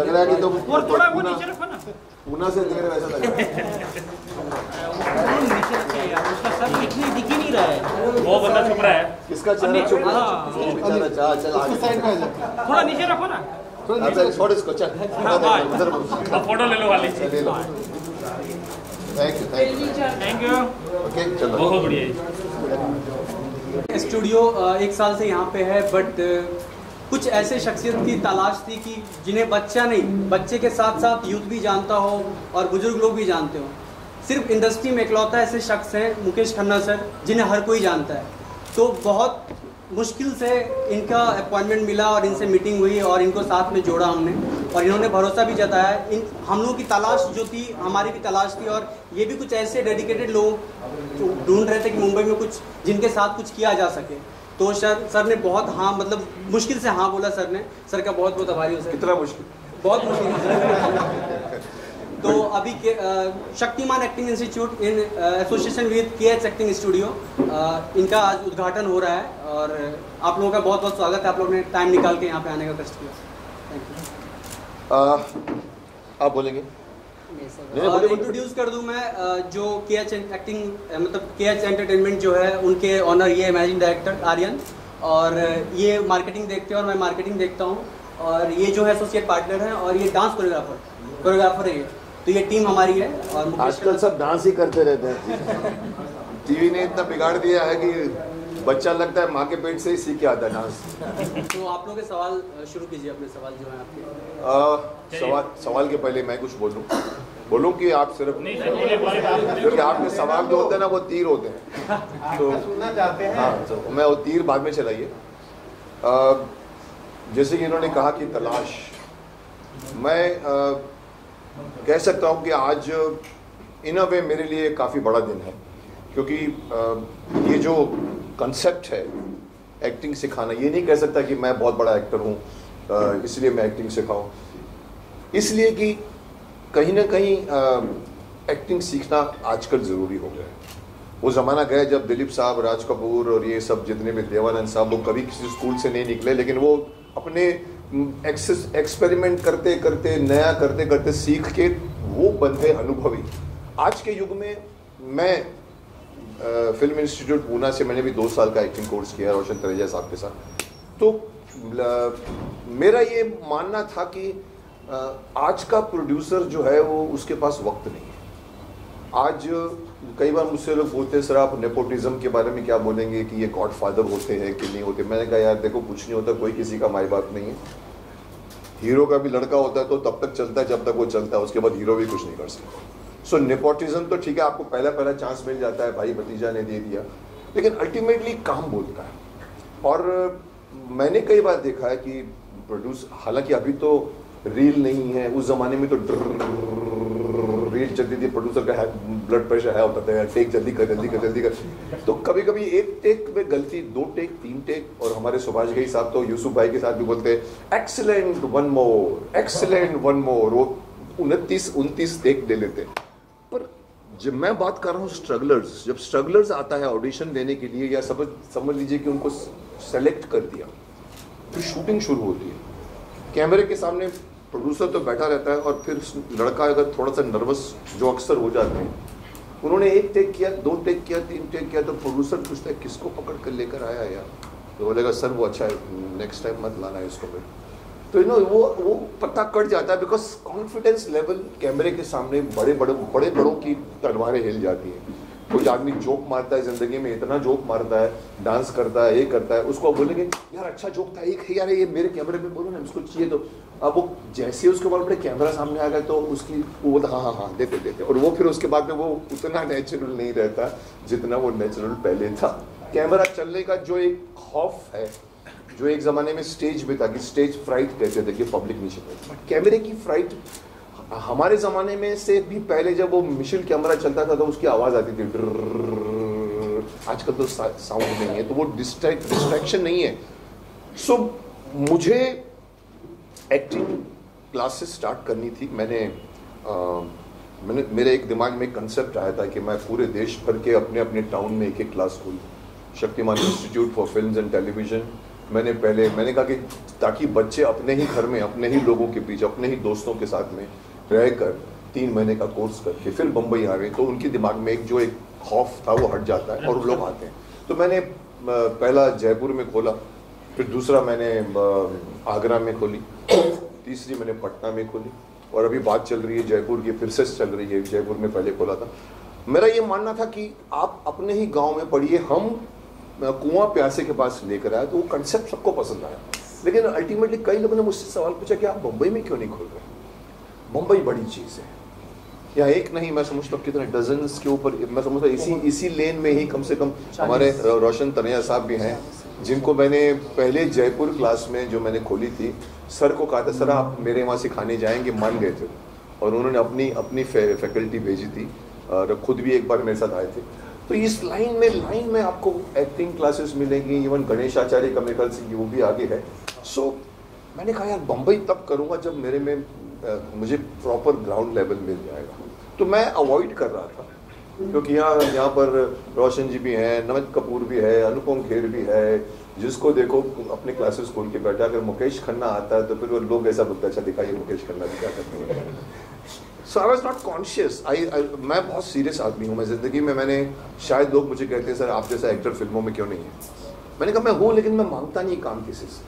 लग रहा है कि तुम और थोड़ा वो नीचे रखो ना, पूना से देख रहे वैसा लग रहा है। नीचे रखिए यार, उसका सर दिख ही नहीं रहा है। वो बंदा छुप रहा है। किसका चेहरा चुप रहा है? बेचारा चल आगे साइड में आ जाओ, थोड़ा नीचे रखो ना। अच्छा छोड़ इसको, चल उधर अब फोटो ले लो वाली। ले लो। Thank you thank you. Okay चलो। बहुत बढ़िया। स्टूडियो एक साल से यहाँ पे है, बट कुछ ऐसे शख्सियत की तलाश थी कि जिन्हें बच्चा नहीं, बच्चे के साथ साथ यूथ भी जानता हो और बुजुर्ग लोग भी जानते हो। सिर्फ इंडस्ट्री में इकलौता ऐसे शख्स हैं मुकेश खन्ना सर, जिन्हें हर कोई जानता है। तो बहुत मुश्किल से इनका अपॉइंटमेंट मिला और इनसे मीटिंग हुई और इनको साथ में जोड़ा हमने, और इन्होंने भरोसा भी जताया। इन हम लोगों की तलाश जो थी, हमारी भी तलाश थी, और ये भी कुछ ऐसे डेडिकेटेड लोग ढूंढ रहे थे कि मुंबई में कुछ जिनके साथ कुछ किया जा सके। तो सर ने बहुत हाँ, मतलब मुश्किल से हाँ बोला सर ने। सर का बहुत बहुत आभारी हूँ सर। कितना मुश्किल? बहुत मुश्किल। तो अभी Shaktimaan acting institute in association with KH acting studio, इनका आज उद्घाटन हो रहा है और आप लोगों का बहुत बहुत स्वागत है। आप लोगों ने टाइम निकाल के यहाँ पे आने का कष्ट किया। Thank you. आप बोलेंगे? और इंट्रोड्यूस कर दूं मैं जो KH एक्टिंग मतलब KH एंटरटेनमेंट जो है, उनके ऑनर ये मैनेजिंग डायरेक्टर आर्यन, और ये मार्केटिंग देखते हैं और मैं मार्केटिंग देखता हूँ, और ये जो है एसोसिएट पार्टनर है, और ये डांस कोरियोग्राफर है ये। तो ये टीम हमारी है। और आजकल सब डांस ही करते रहते हैं। टीवी ने इतना बिगाड़ दिया है कि बच्चा लगता है माँ के पेट से ही सीख के आता है डांस। तो आप लोग के सवाल शुरू कीजिए, अपने सवाल जो है आपके। सवाल के पहले मैं कुछ बोलूं कि आप सिर्फ, क्योंकि आपके सवाल जो होते हैं ना वो तीर होते हैं, तो सुनना चाहते हैं। हाँ, तो मैं वो तीर बाद में चलाइए। जैसे कि इन्होंने कहा कि तलाश, मैं कह सकता हूँ कि आज इन अ वे मेरे लिए काफ़ी बड़ा दिन है, क्योंकि ये जो कंसेप्ट है एक्टिंग सिखाना, ये नहीं कह सकता कि मैं बहुत बड़ा एक्टर हूँ इसलिए मैं एक्टिंग सिखाऊं, इसलिए कि कहीं ना कहीं एक्टिंग सीखना आजकल ज़रूरी हो गया है। वो ज़माना गया जब दिलीप साहब, राज कपूर और ये सब जितने भी, देवानंद साहब, वो कभी किसी स्कूल से नहीं निकले, लेकिन वो अपने एक्सपेरिमेंट करते करते, नया करते करते सीख के वो बनते अनुभवी। आज के युग में मैं फिल्म इंस्टीट्यूट पूना से मैंने भी 2 साल का एक्टिंग कोर्स किया रोशन तरेजा साहब के साथ। तो मेरा ये मानना था कि आज का प्रोड्यूसर जो है वो उसके पास वक्त नहीं है। आज कई बार मुझसे लोग बोलते हैं सर आप नेपोटिज्म के बारे में क्या बोलेंगे कि ये गॉडफादर होते हैं कि नहीं होते। मैंने कहा यार देखो कुछ नहीं होता, कोई किसी का माई बाप नहीं है। हीरो का भी लड़का होता है तो तब तक चलता है जब तक वो चलता है, उसके बाद हीरो भी कुछ नहीं कर सकता। सो नेपोटिज्म तो ठीक है, आपको पहला चांस मिल जाता है, भाई भतीजा ने दे दिया, लेकिन अल्टीमेटली काम बोलता है। और मैंने कई बार देखा है कि प्रोड्यूस, हालांकि अभी तो रील नहीं है, उस जमाने में तो रील चलती थी, प्रोड्यूसर का ब्लड प्रेशर है होता था, टेक जल्दी कर जल्दी कर जल्दी कर। तो कभी कभी एक टेक में गलती, 2 टेक 3 टेक, और हमारे सुभाष घई साहब तो यूसुफ भाई के साथ भी बोलते हैं excellent one more, excellent one more, वो 29 टेक दे लेते। पर जब मैं बात कर रहा हूँ स्ट्रगलर्स, जब स्ट्रगलर्स आता है ऑडिशन देने के लिए, या समझ लीजिए कि उनको सेलेक्ट कर दिया, फिर शूटिंग शुरू होती है, कैमरे के सामने प्रोड्यूसर तो बैठा रहता है, और फिर लड़का अगर थोड़ा सा नर्वस, जो अक्सर हो जाते हैं, उन्होंने 1 टेक किया, 2 टेक किया, 3 टेक किया, तो प्रोड्यूसर पूछता है किसको पकड़ कर लेकर आया यार, तो बोलेगा सर वो अच्छा है, नेक्स्ट टाइम मत लाना है इसको। फिर तो वो पता कट जाता है, बिकॉज कॉन्फिडेंस लेवल कैमरे के सामने बड़े बड़ों की तलवारें हिल जाती हैं। कोई आदमी जोक मारता है जिंदगी में, इतना जोक मारता है, डांस करता है, ये करता है, उसको बोलेंगे यार अच्छा जोक था, एक यार ये मेरे कैमरे में बोलो ना, उसको चाहिए। तो अब वो जैसे उसके बाद बड़े कैमरा सामने आ गया तो उसकी वो बोलता हाँ देते, और वो फिर उसके बाद में वो उतना नेचुरल नहीं रहता जितना वो नेचुरल पहले था। कैमरा चलने का जो एक खौफ है, जो एक ज़माने में स्टेज पे था कि स्टेज फ्राइट कहते थे कि पब्लिक नीचे बैठे, कैमरे की फ्राइट हमारे ज़माने में से भी पहले जब वो मिशिल कैमरा चलता था तो उसकी आवाज़ आती थी, आजकल तो साउंड नहीं है, तो वो डिस्ट्रैक्शन नहीं है। सो मुझे एक्टिंग क्लासेस स्टार्ट करनी थी। मेरे एक दिमाग में एक कंसेप्ट आया था कि मैं पूरे देश भर के अपने टाउन में एक क्लास खोलूँ। Shaktimaan institute for films and television मैंने कहा कि ताकि बच्चे अपने ही घर में, अपने ही लोगों के बीच, अपने ही दोस्तों के साथ में रहकर 3 महीने का कोर्स करके फिर बम्बई आ गए, तो उनके दिमाग में एक खौफ था वो हट जाता है और वो लोग आते हैं। तो मैंने पहला जयपुर में खोला, फिर दूसरा मैंने आगरा में खोली, तीसरी मैंने पटना में खोली, और अभी बात चल रही है जयपुर की, फिर से चल रही है। जयपुर में पहले खोला था। मेरा ये मानना था कि आप अपने ही गांव में पढ़िए। हम कुआं प्यासे के पास लेकर आए तो वो कंसेप्ट सबको पसंद आया, लेकिन अल्टीमेटली कई लोगों ने मुझसे सवाल पूछा कि आप मुंबई में क्यों नहीं खोल रहे? मुंबई बड़ी चीज़ है, या एक नहीं, मैं समझता हूँ कितने डजन्स के ऊपर। मैं समझता हूँ इसी लेन में ही कम से कम हमारे रोशन तनैया साहब भी हैं, जिनको मैंने पहले जयपुर क्लास में जो मैंने खोली थी, सर को कहा था सर आप मेरे वहाँ सिखाने जाएंगे, मान गए थे, और उन्होंने अपनी फैकल्टी भेजी थी और खुद भी एक बार मेरे साथ आए थे। तो इस लाइन में आपको एक्टिंग क्लासेस मिलेंगी, इवन गणेश आचार्य का मेरे ख्याल से वो भी आगे है। सो मैंने कहा यार बम्बई तब करूँगा जब मेरे में मुझे प्रॉपर ग्राउंड लेवल मिल जाएगा। तो मैं अवॉइड कर रहा था, क्योंकि यहाँ पर रोशन जी भी हैं, नमित कपूर भी है, अनुपम खेर भी है, जिसको देखो अपने क्लासेस खोल के बैठा। अगर मुकेश खन्ना आता है तो फिर वो लोग ऐसा बोलते हैं अच्छा दिखाइए मुकेश खन्ना भी क्या करते हैं। So I was not conscious. मैं बहुत सीरियस आदमी हूँ। मैं ज़िंदगी में शायद लोग मुझे कहते हैं सर आप जैसा एक्टर फिल्मों में क्यों नहीं है। मैंने कहा मैं हूँ, लेकिन मैं मांगता नहीं काम किसी से।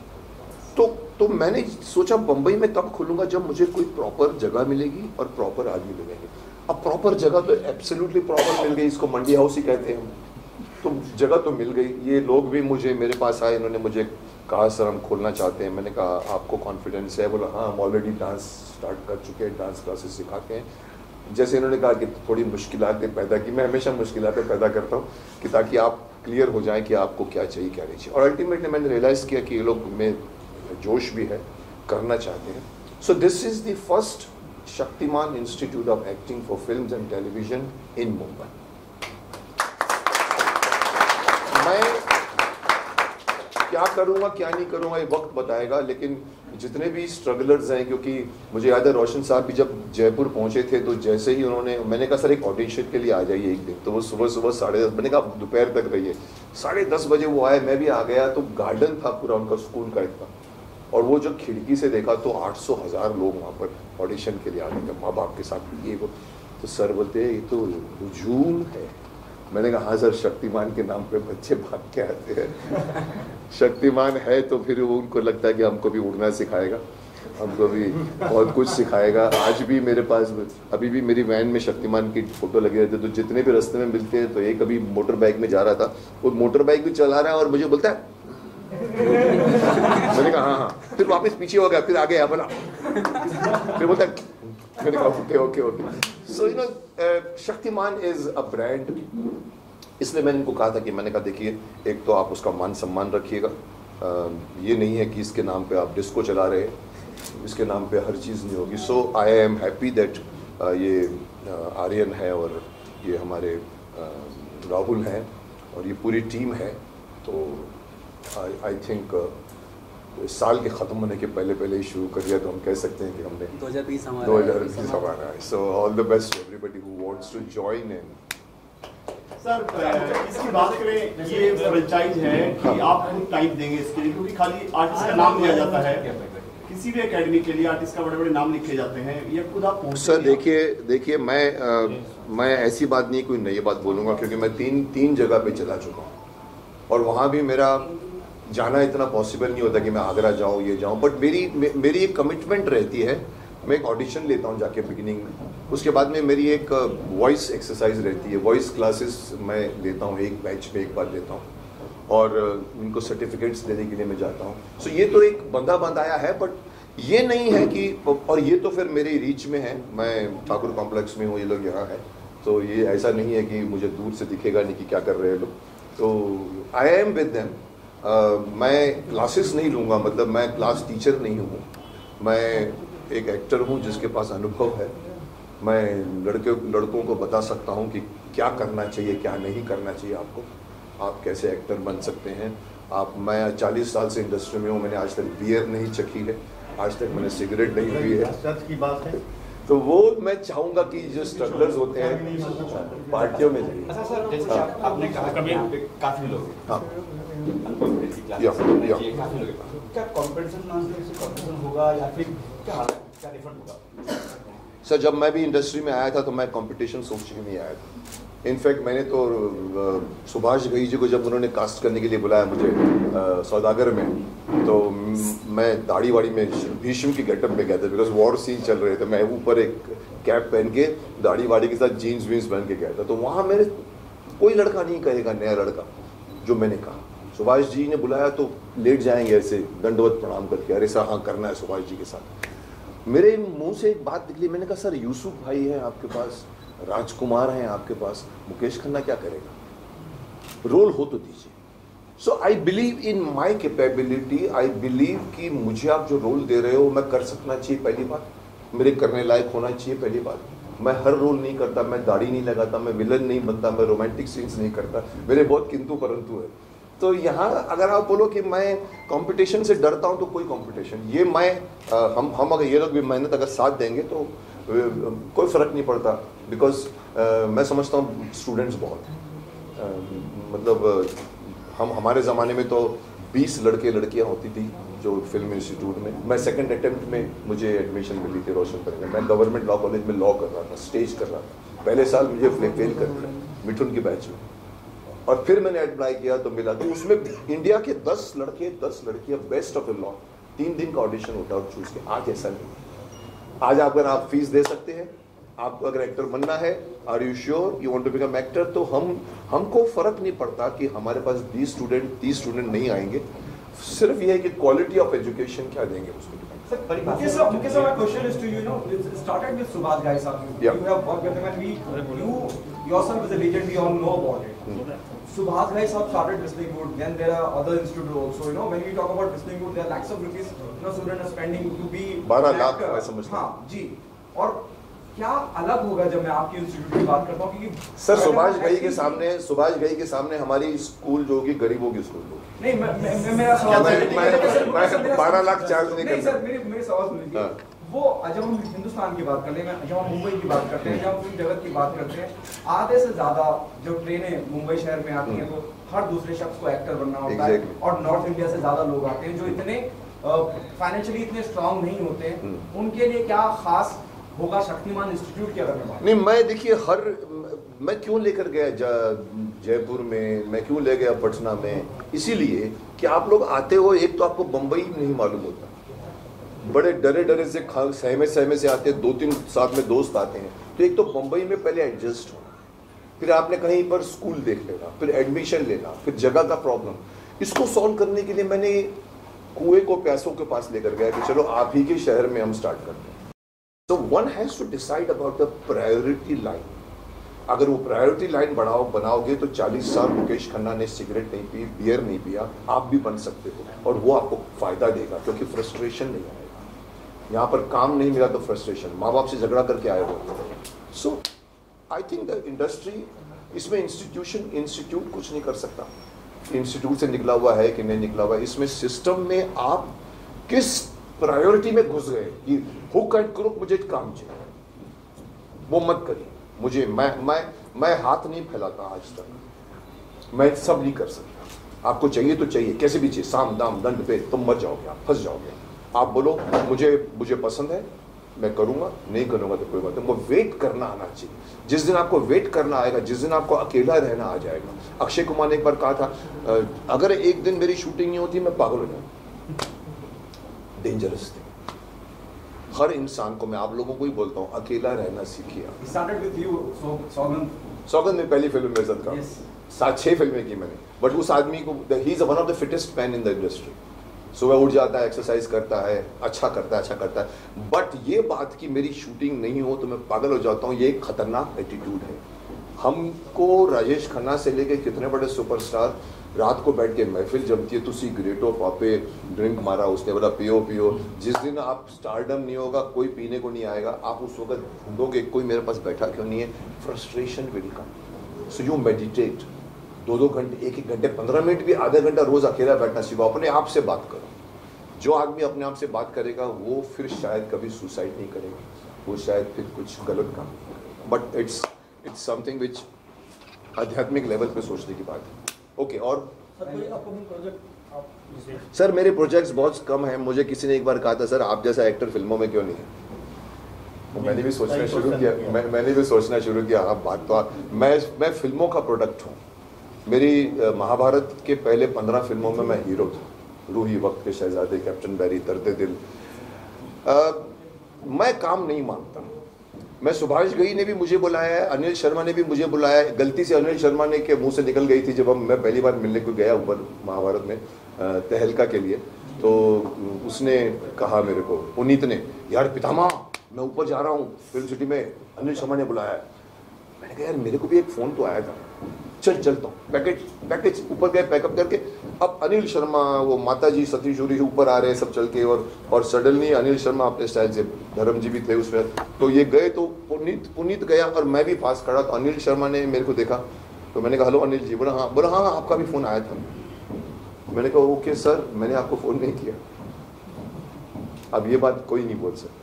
तो मैंने सोचा बम्बई में तब खुलूँगा जब मुझे कोई प्रॉपर जगह मिलेगी और प्रॉपर आदमी मिलेंगे। अब प्रॉपर जगह तो एब्सोल्युटली प्रॉपर मिल गई, इसको मंडी हाउस ही कहते हैं। तो जगह तो मिल गई। ये लोग भी मेरे पास आए, इन्होंने मुझे कहा सर हम खोलना चाहते हैं। मैंने कहा आपको कॉन्फिडेंस है? बोला हाँ हम ऑलरेडी डांस स्टार्ट कर चुके हैं, डांस क्लासेस सिखाते हैं। जैसे इन्होंने कहा कि थोड़ी मुश्किलातें पैदा की, मैं हमेशा मुश्किलातें पैदा करता हूँ कि ताकि आप क्लियर हो जाएं कि आपको क्या चाहिए क्या नहीं चाहिए। और अल्टीमेटली मैंने रियलाइज़ किया कि ये लोग में जोश भी है, करना चाहते हैं। So this is the first Shaktimaan institute of acting for films and television in Mumbai. मैं क्या करूंगा क्या नहीं करूंगा ये वक्त बताएगा, लेकिन जितने भी स्ट्रगलर्स हैं, क्योंकि मुझे याद है रोशन साहब भी जब जयपुर पहुंचे थे तो जैसे ही मैंने कहा सर एक ऑडिशन के लिए आ जाइए एक दिन, तो वो सुबह 10:30, मैंने कहा दोपहर तक रहिए, 10:30 बजे वो आए, मैं भी आ गया। तो गार्डन था पूरा उनका स्कूल का इतना, और वो जब खिड़की से देखा तो 800,000 लोग वहाँ पर ऑडिशन के लिए आ गए थे, माँ बाप के साथ ये वो। तो सर बोलते ये तो हुजूम है। मैंने कहा हाँ सर, शक्तिमान के नाम पे बच्चे भाग के आते हैं। शक्तिमान है तो फिर वो उनको लगता है कि हमको भी उड़ना सिखाएगा, हमको भी बहुत कुछ सिखाएगा। आज भी मेरे पास अभी भी मेरी वैन में शक्तिमान की फोटो लगे रहते, तो जितने भी रास्ते में मिलते हैं, तो एक अभी मोटर बाइक में जा रहा था, वो मोटर बाइक भी चला रहा है और मुझे बोलता है मैंने कहा हाँ, फिर वापस पीछे हो गया, फिर आगे आया बोला, फिर बोलता है, मैंने कहा okay. So you know Shaktimaan is a brand. इसलिए मैंने इनको कहा था कि मैंने कहा देखिए, एक तो आप उसका मान सम्मान रखिएगा, ये नहीं है कि इसके नाम पे आप डिस्को चला रहे, इसके नाम पे हर चीज़ नहीं होगी। So I am happy that ये आर्यन है और ये हमारे राहुल हैं और ये पूरी टीम है। तो आई थिंक साल के ख़त्म होने के पहले ही शुरू कर दिया, तो हम कह सकते हैं कि हमने 2020 हमारा है। So all the best everybody who wants to join in. Sir इसकी बात करें, ये फ्रेंचाइज है कि आप खुद टाइम देंगे इसके लिए, क्योंकि खाली आर्टिस्ट का नाम दिया जाता है, किसी भी एकेडमी के लिए आर्टिस्ट का बड़े नाम लिखे जाते हैं, ये खुद आप सर देखिए मैं ऐसी बात नहीं कोई नई बात बोलूँगा, क्योंकि मैं तीन जगह पे चला चुका हूँ और वहाँ भी मेरा जाना इतना पॉसिबल नहीं होता कि मैं आगरा जाऊँ ये जाऊँ, बट मेरी एक कमिटमेंट रहती है। मैं एक ऑडिशन लेता हूँ जाके बिगिनिंग में, उसके बाद में मेरी एक वॉइस एक्सरसाइज रहती है, वॉइस क्लासेस मैं लेता हूँ, एक बैच में एक बार लेता हूँ और उनको सर्टिफिकेट्स देने के लिए मैं जाता हूँ। सो ये तो एक बंदा आया है, बट ये नहीं है कि, और ये तो फिर मेरे रीच में है, मैं ठाकुर कॉम्प्लेक्स में हूँ, ये लोग यहाँ है, तो ये ऐसा नहीं है कि मुझे दूर से दिखेगा नहीं कि क्या कर रहे हैं लोग। तो आई एम विद देम। मैं क्लासेस नहीं लूँगा, मतलब मैं क्लास टीचर नहीं हूँ, मैं एक एक्टर हूँ जिसके पास अनुभव है। मैं लड़कों को बता सकता हूँ कि क्या करना चाहिए क्या नहीं करना चाहिए आपको, आप कैसे एक्टर बन सकते हैं। मैं 40 साल से इंडस्ट्री में हूँ, मैंने आज तक बियर नहीं चखी है, आज तक मैंने सिगरेट नहीं पी है। सच की बात है, तो वो मैं चाहूंगा कि जो स्ट्रगलर्स होते हैं पार्टियों में जाइए। अच्छा सर, जैसे आपने कहा कि यहाँ पे काफी लोग हैं, हाँ काफी लोग हैं, क्या कॉम्पिटिशन कॉम्पिटिशन होगा या फिर क्या क्या डिफरेंट होगा? सर, जब मैं भी इंडस्ट्री में आया था तो मैं कंपटीशन सोच के नहीं आया था। इनफैक्ट मैंने तो सुभाष घई जी को जब उन्होंने कास्ट करने के लिए बुलाया मुझे सौदागर में, तो मैं दाढ़ी वाड़ी में भीष्म की गेटअप में गया था, बिकॉज वॉर सीन चल रहे थे। मैं ऊपर एक कैप पहन के दाढ़ी वाड़ी के साथ जीन्स वीन्स पहन के गया था। तो वहाँ मेरे कोई लड़का नहीं कहेगा, नया लड़का जो मैंने कहा। सुभाष जी ने बुलाया तो लेट जाएंगे ऐसे दंडवत प्रणाम करके, अरे सर हाँ करना है सुभाष जी के साथ। मेरे मुंह से एक बात निकली, मैंने कहा सर यूसुफ भाई है आपके पास, राजकुमार हैं आपके पास, मुकेश खन्ना क्या करेगा, रोल हो तो दीजिए। So I believe in my capability, I believe कि मुझे आप जो रोल दे रहे हो मैं कर सकना चाहिए, पहली बात मेरे करने लायक होना चाहिए, पहली बात। मैं हर रोल नहीं करता, मैं दाढ़ी नहीं लगाता, मैं विलन नहीं बनता, मैं रोमांटिक सीन्स नहीं करता, मेरे बहुत किंतु परंतु है। तो यहाँ अगर आप बोलो कि मैं कंपटीशन से डरता हूँ तो कोई कंपटीशन, ये मैं हम अगर ये लोग भी मेहनत अगर साथ देंगे तो कोई फ़र्क नहीं पड़ता। बिकॉज मैं समझता हूँ स्टूडेंट्स बहुत हैं, मतलब हमारे ज़माने में तो 20 लड़के लड़कियाँ होती थी जो फिल्म इंस्टीट्यूट में। मैं सेकंड अटेम्प्ट में मुझे एडमिशन मिली थी रोशनपुर में। मैं गवर्नमेंट लॉ कॉलेज में लॉ कर रहा था, स्टेज कर रहा था। पहले साल मुझे फेल कर दिया मिठुन की बैच में, और फिर मैंने अप्लाई किया तो मिला। तो उसमें इंडिया के 10 लड़के 10 लड़कियां बेस्ट ऑफ द लॉ, 3 दिन का ऑडिशन होता है चूज के। आज ऐसा नहीं। आज अगर आप फीस दे सकते हैं, आपको अगर एक्टर बनना है, are you sure you want to become actor, तो हमको फर्क नहीं पड़ता कि हमारे पास 20 स्टूडेंट 30 स्टूडेंट नहीं आएंगे। सिर्फ ये है कि क्वालिटी ऑफ एजुकेशन क्या देंगे उसको। Mukesh, my question is to you. You know, it started with Subhash Ghai Sahib. Yeah. You have worked with him, and you yourself is a legend. We all know about it. Subhash Ghai Sahib started Whistling Wood. Then there are other institutes also. You know, when we talk about Whistling Wood, there are lakhs of rupees. You know, students are spending to be 12 lakh मैं समझता हूँ। हाँ जी। और क्या अलग होगा जब मैं आपके इंस्टीट्यूट की बात करता हूँ, क्योंकि सर सुभाष घई के सामने हमारी स्कूल जो होगी गरीबों की स्कूल होगी। नहीं, मैं मेरा सवाल मैं 12 लाख चार्ज नहीं नहीं करता। सर, मेरे सवाल सुनिए। वो जब हम हिंदुस्तान की बात करते हैं, जब हम मुंबई की बात करते हैं, जब हम पूरी जगत की बात करते हैं, आधे से ज्यादा जो ट्रेनें मुंबई शहर में आती हैं तो हर दूसरे शख्स को एक्टर बनना होता है। और नॉर्थ इंडिया से ज्यादा लोग आते हैं जो इतने फाइनेंशियली इतने स्ट्रांग नहीं होते हैं। उनके लिए क्या खास होगा शक्तिमान इंस्टीट्यूट के अगर मैं नहीं, मैं देखिए मैं क्यों लेकर गया जयपुर में, मैं क्यों ले गया पटना में, इसीलिए कि आप लोग आते हो, एक तो आपको बम्बई नहीं मालूम होता, बड़े डरे से सहमे से आते हैं, 2-3 साथ में दोस्त आते हैं। तो एक तो बम्बई में पहले एडजस्ट होना, फिर आपने कहीं पर स्कूल देख लेना, फिर एडमिशन लेना, फिर जगह का प्रॉब्लम। इसको सॉल्व करने के लिए मैंने कुएं को प्यासों के पास लेकर गया कि चलो आप ही के शहर में हम स्टार्ट करते हैं। So one has to decide about the priority line. अगर वो प्रायोरिटी लाइन बनाओगे तो 40 साल मुकेश खन्ना ने सिगरेट नहीं पी, बियर नहीं पिया, आप भी बन सकते हो, और वो आपको फायदा देगा क्योंकि फ्रस्ट्रेशन नहीं आएगा। यहाँ पर काम नहीं मिला तो फ्रस्ट्रेशन, माँ बाप से झगड़ा करके आए हो। So I think the industry, इसमें इंस्टीट्यूट कुछ नहीं कर सकता। इंस्टीट्यूट से निकला हुआ है कि नहीं निकला हुआ है, इसमें सिस्टम में आप किस प्रायोरिटी में घुस गए कि हुक एंड क्रुक मुझे काम चाहिए, वो मत करिए। मुझे मैं हाथ नहीं फैलाता आज तक, मैं सब नहीं कर सकता। आपको चाहिए तो चाहिए, कैसे भी चाहिए, साम दाम दंड पे तुम मर जाओगे, आप फंस जाओगे। आप बोलो मुझे पसंद है, मैं करूंगा, नहीं करूंगा तो कोई बात नहीं। वो वेट करना आना चाहिए। जिस दिन आपको वेट करना आएगा, जिस दिन आपको अकेला रहना आ जाएगा। अक्षय कुमार ने एक बार कहा था, अगर एक दिन मेरी शूटिंग नहीं होती मैं पागल हो जाऊँ। Dangerous thing. हर इंसान को, मैं आप लोगों को ही बोलता हूँ, अकेला रहना सीखिए। सौगंध में पहली फिल्म मेरे साथ काम, 7-6 फिल्में की मैंने, बट उस आदमी को, he is one of the fittest man in the industry. सुबह उठ जाता है, एक्सरसाइज करता है, अच्छा करता है। बट ये बात कि मेरी शूटिंग नहीं हो तो मैं पागल हो जाता हूँ, ये एक खतरनाक एटीट्यूड है। हमको राजेश खन्ना से लेके कितने बड़े सुपरस्टार रात को बैठ के महफिल जमती है, तो सिगरेटो पापे ड्रिंक मारा, उसने बोला पियो। जिस दिन आप स्टारडम नहीं होगा, कोई पीने को नहीं आएगा, आप उस वक्त ढूंढोगे कोई मेरे पास बैठा क्यों नहीं है, frustration will come. So you meditate 2-2 घंटे, 1-1 घंटे, 15 मिनट भी, आधा घंटा रोज अकेला बैठना सीखो। अपने आप से बात करो। जो आदमी अपने आप से बात करेगा वो फिर शायद कभी सुसाइड नहीं करेगा। वो शायद फिर कुछ गलत काम, बट इट्स समथिंग विच आध्यात्मिक लेवल पे सोचने की बात है। ओके, और सर मेरे प्रोजेक्ट्स बहुत कम हैं। मुझे किसी ने एक बार कहा था, सर आप जैसा एक्टर फिल्मों में क्यों नहीं है? मैंने भी सोचना शुरू किया, मैंने भी सोचना शुरू किया। हाँ, बात तो मैं फिल्मों का प्रोडक्ट हूँ। मेरी महाभारत के पहले 15 फिल्मों में मैं हीरो था। रूही, वक्त के शहजादे, कैप्टन बैरी, दर्द दिल। मैं काम नहीं मांगता। मैं सुभाष घई ने भी मुझे बुलाया है, अनिल शर्मा ने भी मुझे बुलाया है। गलती से अनिल शर्मा ने के मुंह से निकल गई थी जब मैं पहली बार मिलने को गया ऊपर महाभारत में तहलका के लिए, तो उसने कहा मेरे को, पुनीत ने, यार पितामह मैं ऊपर जा रहा हूँ फिल्म सिटी में, अनिल शर्मा ने बुलाया है। मैंने कहा यार मेरे को भी एक फ़ोन तो आया था, चलता हूँ। पैकेज ऊपर गए, पैकअप करके। अब अनिल शर्मा, वो माता जी सतीश जोरी ऊपर आ रहे हैं सब चल के, और सडनली अनिल शर्मा अपने स्टाइल से, धर्म जी भी थे उसमें, तो ये गए, तो पुनीत गया और मैं भी पास खड़ा। तो अनिल शर्मा ने मेरे को देखा, तो मैंने कहा हेलो अनिल जी। बोला हाँ आपका भी फ़ोन आया था। मैंने कहा ओके सर, मैंने आपको फ़ोन नहीं किया। अब ये बात कोई नहीं बोल सकता।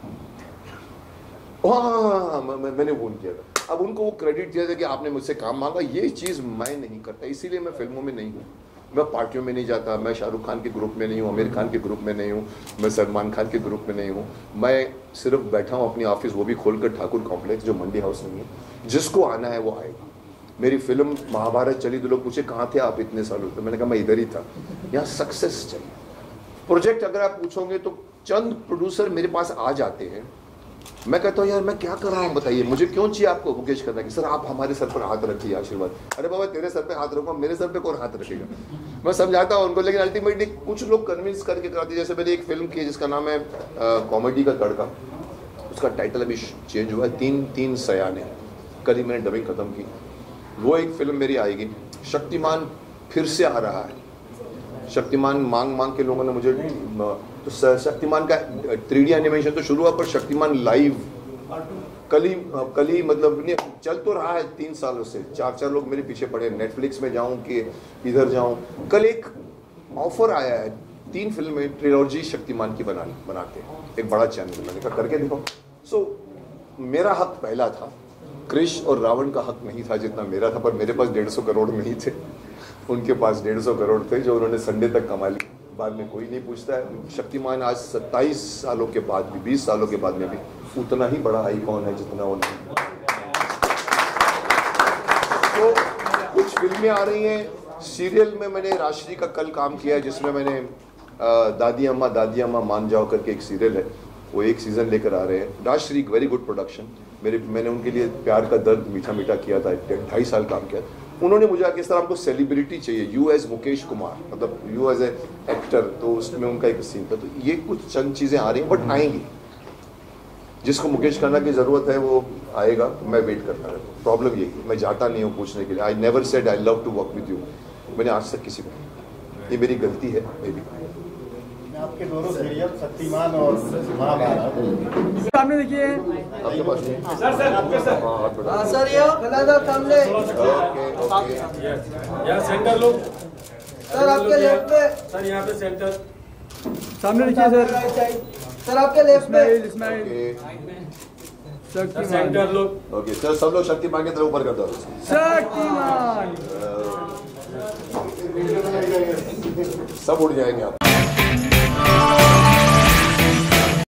हाँ, मैंने फ़ोन किया था। अब उनको वो क्रेडिट दिया था कि आपने मुझसे काम मांगा। ये चीज़ मैं नहीं करता, इसीलिए मैं फिल्मों में नहीं हूँ। मैं पार्टियों में नहीं जाता, मैं शाहरुख खान के ग्रुप में नहीं हूँ, आमिर खान के ग्रुप में नहीं हूँ, मैं सलमान खान के ग्रुप में नहीं हूँ। मैं सिर्फ बैठा हूँ अपनी ऑफिस, वो भी खोलकर, ठाकुर कॉम्प्लेक्स, जो मंडी हाउस नहीं है। जिसको आना है वो आएगा। मेरी फिल्म महाभारत चली तो लोग पूछे कहाँ थे आप इतने सालों? तो मैंने कहा मैं इधर ही था। यहाँ सक्सेस चाहिए। प्रोजेक्ट अगर आप पूछोगे तो चंद प्रोड्यूसर मेरे पास आ जाते हैं, मैं कहता हूँ यार मैं क्या कर रहा हूँ बताइए, मुझे क्यों चाहिए आपको मुकेश करना कि सर आप हमारे सर पर हाथ रखिए, आशीर्वाद। अरे बाबा तेरे सर पे हाथ रखो, मेरे सर पे कौन हाथ रखेगा? मैं समझाता हूँ उनको, लेकिन अल्टीमेटली कुछ लोग कन्विंस करके कराते। जैसे मैंने एक फिल्म की जिसका नाम है कॉमेडी का तड़का, उसका टाइटल अभी चेंज हुआ है, तीन सयाने। कल ही मैंने डबिंग खत्म की। वो एक फिल्म मेरी आएगी। शक्तिमान फिर से आ रहा है। शक्तिमान मांग के लोगों ने मुझे, तो शक्तिमान का 3D एनिमेशन तो शुरू हुआ, पर शक्तिमान लाइव कल ही मतलब नहीं चल तो रहा है 3 सालों से। 4 लोग मेरे पीछे पड़े, नेटफ्लिक्स में जाऊं कि इधर जाऊं। कल एक ऑफर आया है 3 फिल्में ट्रिलॉजी शक्तिमान की बनाते हैं, एक बड़ा चैनल। मैंने कहा करके देखो। सो मेरा हक पहला था, कृष और रावण का हक नहीं था जितना मेरा था, पर मेरे पास 150 करोड़ नहीं थे, उनके पास 150 करोड़ थे जो उन्होंने संडे तक कमा ली। बाद में कोई नहीं पूछता है। शक्तिमान आज 27 सालों के बाद भी, 20 सालों के बाद में भी उतना ही बड़ा आइकॉन है जितना वो नहीं। तो कुछ फिल्में आ रही हैं। सीरियल में मैंने राजश्री का कल काम किया है, जिसमें मैंने दादी अम्मा मान जाओ करके एक सीरियल है, वो 1 सीज़न लेकर आ रहे हैं। Rajshri very good production. मैंने उनके लिए प्यार का दर्द मीठा मीठा किया था, 2.5 साल काम किया। उन्होंने मुझे आके इस तरह हमको सेलिब्रिटी चाहिए, यू एज मुकेश कुमार, मतलब यू एज ए एक्टर, तो उसमें उनका एक सीन था। तो ये कुछ चंद चीज़ें आ रही हैं, बट आएंगी। जिसको मुकेश खन्ना की ज़रूरत है वो आएगा, मैं वेट करता रहता हूँ। प्रॉब्लम यही है, मैं जाता नहीं हूँ पूछने के लिए। I never said I love to work with you. मैंने आज तक किसी को, ये मेरी गलती है मे बी। आपके दोनों सीरियल शक्तिमान और महाभारत सामने देखिए, आपके पास नहीं? सर आपके सर। हाँ सर ये सामने ओके। यहाँ सेंटर लोग, सर आपके लेफ्ट पे, सर यहाँ पे सेंटर सामने देखिए सर आपके लेफ्ट पे ओके सर, सेंटर लोग। ओके सर, सब लोग शक्तिमान की तरफ ऊपर कर दो। शक्तिमान सब उड़ जाएंगे आप।